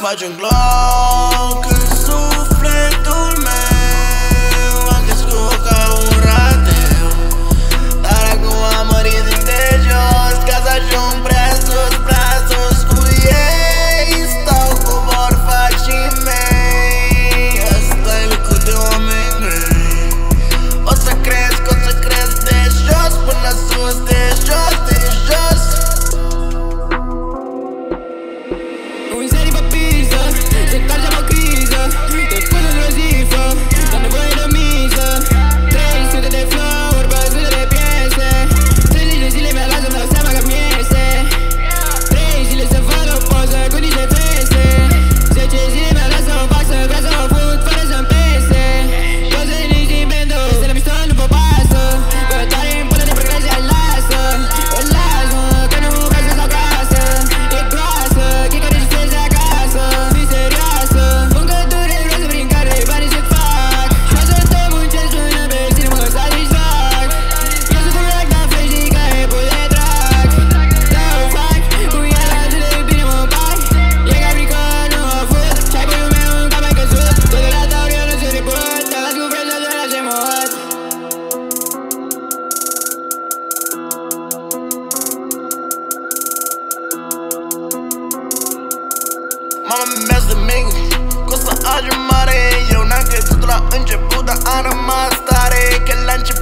faci un glow când sufletul meu a crescut ca un rateu. Dar acum am mărit de jos ca să ajung prea sus cu ei. Stau cu borfacii mei, ăsta-i lucru de oameni grei. O să cresc de jos până sus, de jos. Un serii pe pistă, se întoarce pe criză. Te pun într-o zifă, dar nevoie de miză. 300 de flow-uri, 100 de piese. 30 de zile mi-a luat să-mi dau seama că-mi iese. 3 zile să fac o poză cu niște fese. 10 zile mi-a luat să o fac, să vreau să o fut fără să-mi pese. Toți veniți din bendo, se le mișto nu vă pasă. Că tare în până de progrese îl lasă. Îl las, mă, că nu vreau să stau casă. E groasă, chica de ce acasă. Fii serioasă, mâncături vreau să prin care banii se fac. Și să tot muncesc până pe zi mă satisfac. Eu sunt un rac, dar frești ca e pus de drag. Dă-o fac, cu el atât de bine mă bag. E caprică, nu mă fut, și-ai puiul meu încă mai căzut. Totodată eu nu se reput, te las cu freză doar așa mă hot. Mama mi-a zis de mic că o să ajung mare. Eu n-am crezut la început, dar am rămas tare. Că la început